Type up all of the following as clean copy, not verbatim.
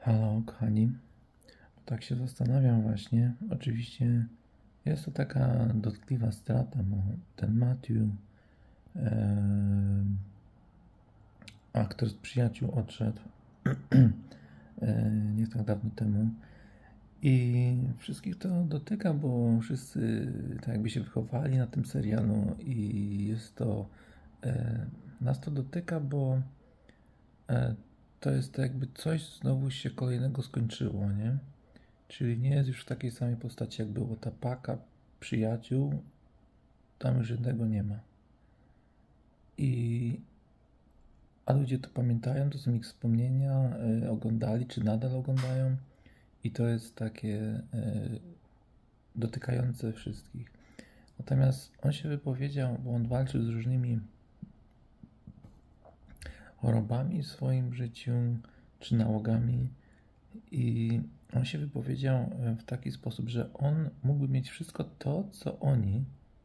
Halo, kochani. Tak się zastanawiam właśnie. Oczywiście jest to taka dotkliwa strata, bo ten Matthew, aktor z Przyjaciół, odszedł nie tak dawno temu. I wszystkich to dotyka, bo wszyscy tak jakby się wychowali na tym serialu i jest to... nas to dotyka, bo to jest tak jakby coś znowu się kolejnego skończyło, nie? Czyli nie jest już w takiej samej postaci, jak było ta paka przyjaciół. Tam już jednego nie ma. A ludzie to pamiętają, to są ich wspomnienia, oglądali, czy nadal oglądają. I to jest takie dotykające wszystkich. Natomiast on się wypowiedział, bo on walczył z różnymi chorobami w swoim życiu, czy nałogami. I on się wypowiedział w taki sposób, że on mógłby mieć wszystko to, co oni.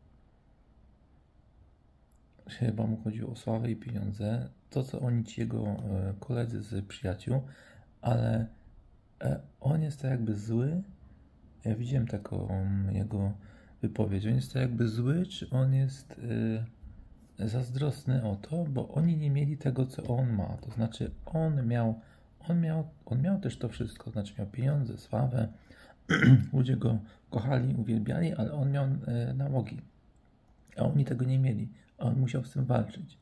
Chyba mu chodziło o sławę i pieniądze. To, co oni, ci jego koledzy z Przyjaciół, ale on jest tak jakby zły. Ja widziałem taką jego wypowiedź. On jest tak jakby zły, czy on jest zazdrosny o to, bo oni nie mieli tego, co on ma. To znaczy on miał też to wszystko. Znaczy miał pieniądze, sławę. Ludzie go kochali, uwielbiali, ale on miał nałogi. A oni tego nie mieli. A on musiał z tym walczyć.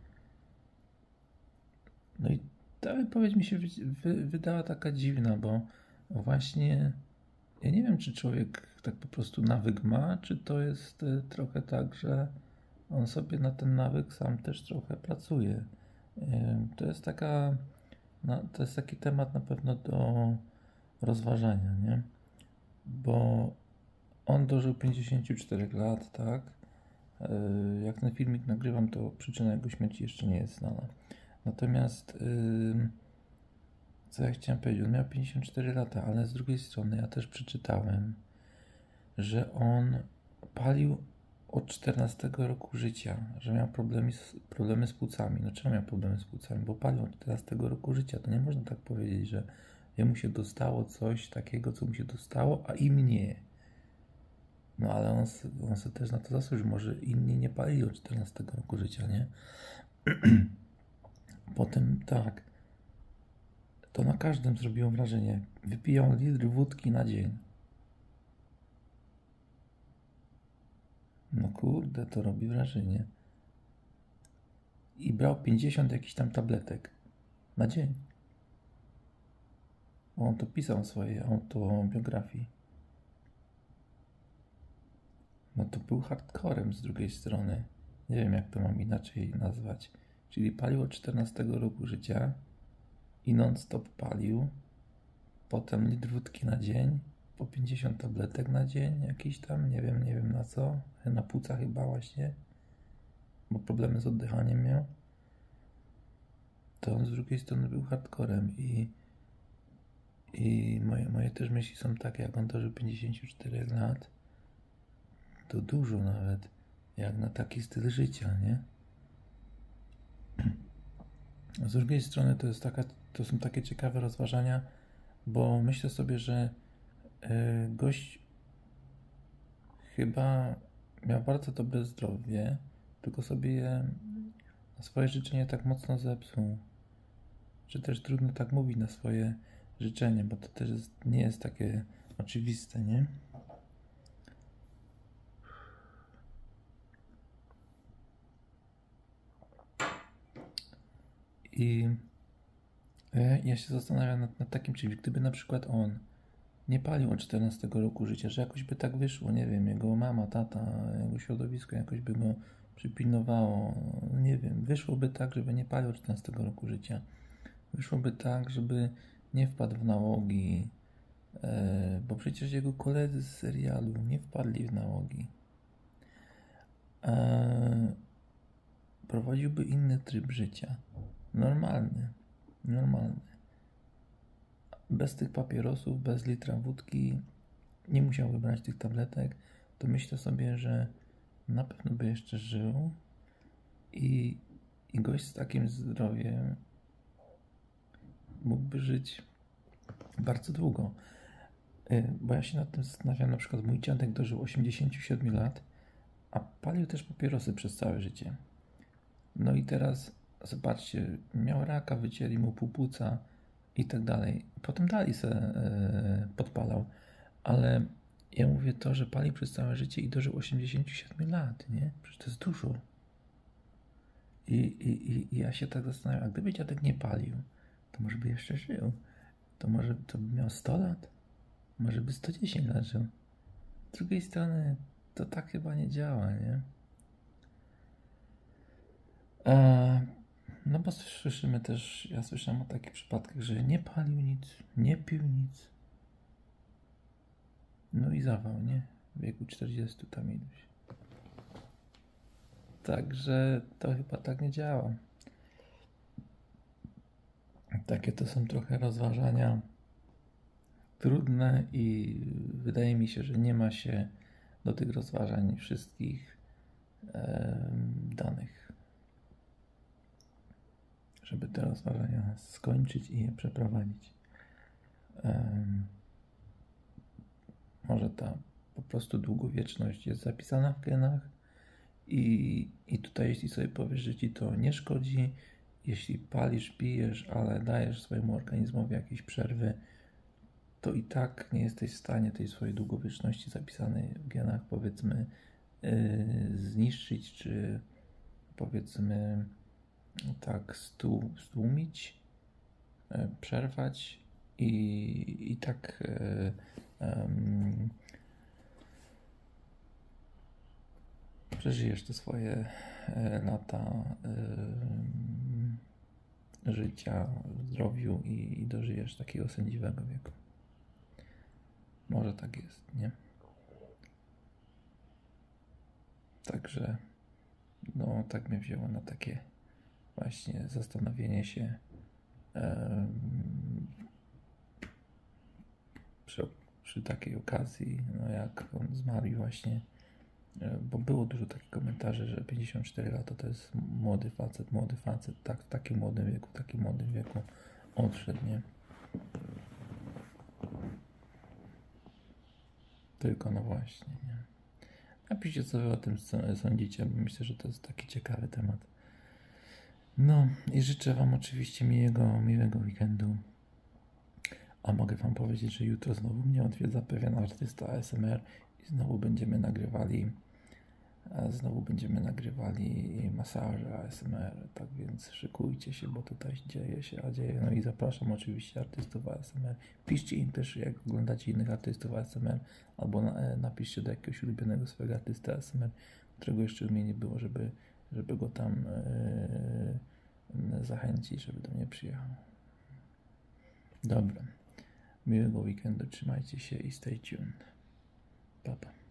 No i ta wypowiedź mi się wydała taka dziwna, bo właśnie ja nie wiem, czy człowiek tak po prostu nawyk ma, czy to jest trochę tak, że on sobie na ten nawyk sam też trochę pracuje. To jest to jest taki temat na pewno do rozważania, nie? Bo on dożył 54 lat, tak? Jak ten filmik nagrywam, to przyczyna jego śmierci jeszcze nie jest znana. Natomiast, co ja chciałem powiedzieć, on miał 54 lata, ale z drugiej strony ja też przeczytałem, że on palił od 14 roku życia, że miał problemy z płucami. No czemu miał problemy z płucami? Bo palił od 14 roku życia. To nie można tak powiedzieć, że jemu się dostało coś takiego, co mu się dostało, a im nie. No ale on sobie też na to zasłużył. Może inni nie palili od 14 roku życia, nie? Potem tak, to na każdym zrobiło wrażenie. Wypijał litr wódki na dzień. No kurde, to robi wrażenie. I brał 50 jakichś tam tabletek na dzień. Bo on to pisał w swojej autobiografii. No to był hardcorem z drugiej strony. Nie wiem, jak to mam inaczej nazwać. Czyli palił od 14 roku życia i non-stop palił. Potem litr wódki na dzień, po 50 tabletek na dzień, jakiś tam, nie wiem na co. Na płuca chyba właśnie, bo problemy z oddychaniem miał. To on z drugiej strony był hardcorem i moje też myśli są takie, jak on dożył 54 lat, to dużo nawet, jak na taki styl życia, nie? A z drugiej strony to są takie ciekawe rozważania, bo myślę sobie, że gość chyba miał bardzo dobre zdrowie, tylko sobie je na swoje życzenie tak mocno zepsuł. Czy też trudno tak mówić na swoje życzenie, bo to też nie jest takie oczywiste, nie? I ja się zastanawiam nad takim czymś, gdyby na przykład on nie palił od 14 roku życia, że jakoś by tak wyszło, nie wiem, jego mama, tata, jego środowisko jakoś by go przypilnowało, nie wiem, wyszłoby tak, żeby nie palił od 14 roku życia. Wyszłoby tak, żeby nie wpadł w nałogi, bo przecież jego koledzy z serialu nie wpadli w nałogi. Prowadziłby inny tryb życia. Normalny. Bez tych papierosów, bez litra wódki, nie musiał wybrać tych tabletek, to myślę sobie, że na pewno by jeszcze żył i gość z takim zdrowiem mógłby żyć bardzo długo. Bo ja się nad tym zastanawiam, na przykład mój dziadek dożył 87 lat, a palił też papierosy przez całe życie. No i teraz, zobaczcie, miał raka, wycięli mu pół płuca i tak dalej. Potem dalej se podpalał, ale ja mówię to, że palił przez całe życie i dożył 87 lat, nie? Przecież to jest dużo. I ja się tak zastanawiam, a gdyby dziadek nie palił, to może by jeszcze żył. To może to by miał 100 lat, może by 110 lat żył. Z drugiej strony to tak chyba nie działa, nie? No bo słyszymy też, ja słyszałem o takich przypadkach, że nie palił nic, nie pił nic. No i zawał, nie? W wieku 40 tam iluś. Także to chyba tak nie działa. Takie to są trochę rozważania trudne i wydaje mi się, że nie ma się do tych rozważań wszystkich danych, żeby te rozważania skończyć i je przeprowadzić. Może ta po prostu długowieczność jest zapisana w genach i tutaj jeśli sobie powiesz, że ci to nie szkodzi, jeśli palisz, pijesz, ale dajesz swojemu organizmowi jakieś przerwy, to i tak nie jesteś w stanie tej swojej długowieczności zapisanej w genach, powiedzmy, zniszczyć, czy powiedzmy tak stłumić, przerwać i tak przeżyjesz te swoje lata życia w zdrowiu i dożyjesz takiego sędziwego wieku. Może tak jest, nie? Także no tak mnie wzięło na takie właśnie zastanowienie się przy takiej okazji, no jak on zmarł i właśnie, bo było dużo takich komentarzy, że 54 lata to jest młody facet, tak, w takim młodym wieku odszedł, nie? Tylko no właśnie, nie? Napiszcie, co wy o tym sądzicie, bo myślę, że to jest taki ciekawy temat. No i życzę wam oczywiście miłego weekendu. A mogę wam powiedzieć, że jutro znowu mnie odwiedza pewien artysta ASMR i znowu będziemy nagrywali masaże ASMR, tak więc szykujcie się, bo tutaj dzieje się. No i zapraszam oczywiście artystów ASMR. Piszcie im też, jak oglądacie innych artystów ASMR, albo napiszcie do jakiegoś ulubionego swojego artysty ASMR, którego jeszcze u mnie nie było, żeby go tam zachęcić, żeby do mnie przyjechał. Dobra. Miłego weekendu, trzymajcie się i stay tuned. Pa, pa.